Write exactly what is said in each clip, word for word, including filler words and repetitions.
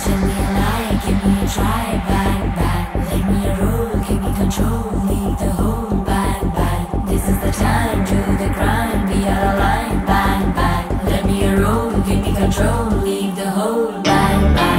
Tell me a lie, give me a try. Bad, bad, let me roll, give me control. Leave the whole bad, bad. This is the time, do the crime. We are aligned. Bad, bad, let me roll, give me control. Leave the whole bad, bad.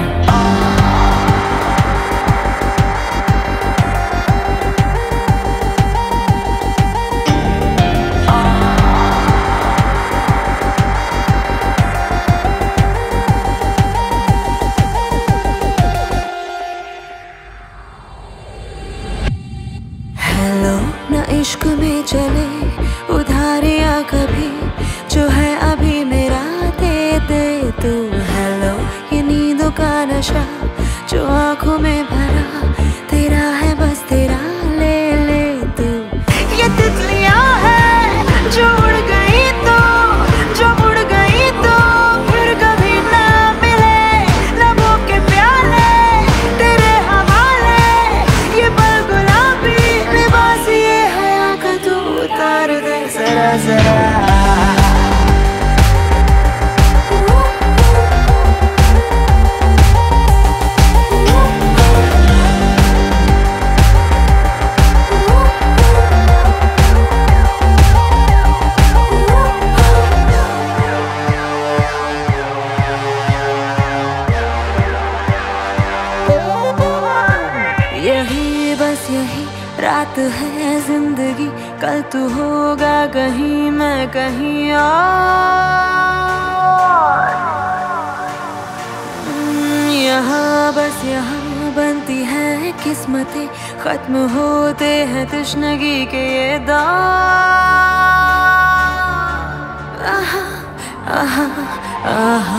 इश्क में चले उधारियाँ कभी जो है अभी मेरा दे दे तू। Hello ये नींदों का नशा जो आँखों में भरा तेरा है बस तेरा ले ले तू। ये तितलियाँ हैं जो उड़ गई तो जो उड़ गई तो फिर कभी ना मिले लबों के प्याले तेरे हवाले। ये पल गुलाबी लिबास ये उतार दे जरा जरा। यही बस यही रात है जिंदगी, कल तू होगा कहीं मैं कहीं और। यहाँ बस यहाँ बनती है किस्मतें, खत्म होते हैं तश्नगी के ये दाग। आहा आहा आहा।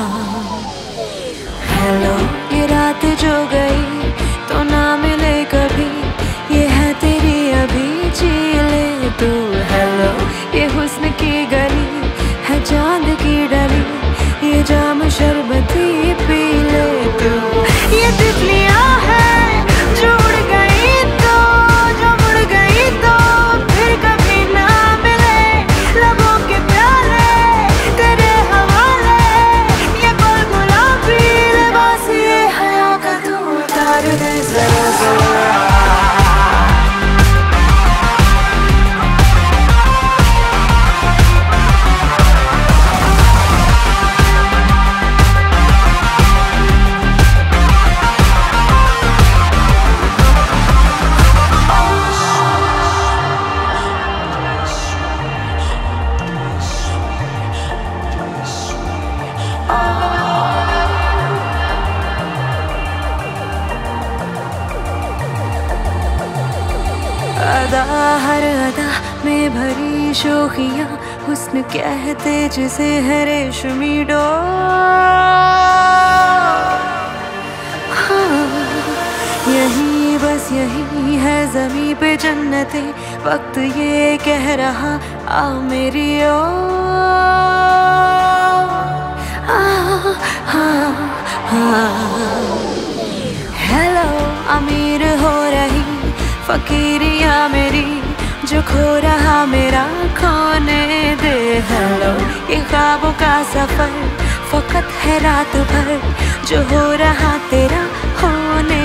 हेलो ये रात जो गई तो ना मिले कभी, ये है तेरी अभी जी ले तू। हेलो ये हुस्न की गली है चांद की डली, ये जाम शरबती पी ले तू। ये तितलियाँ हैं जो उड़ गई तो जो मुड़ गई तो फिर कभी ना मिले लबों के प्याले तेरे हवाले। ये पल गुलाबी लिबास ये हया का तू उतार दे जरा जरा। अदा हर अदा में भरी शोखियाँ हुस्न कहते जिसे है रेशमी डोर। हाँ यही बस यही है ज़मीं पे जन्नते, वक्त ये कह रहा आ मेरी ओर। हेलो अमीर हो रही फकीरियाँ मेरी, जो खो रहा मेरा खोने दे। हेलो ये ख्वाबों का सफर फकत है रात भर, जो हो रहा तेरा होने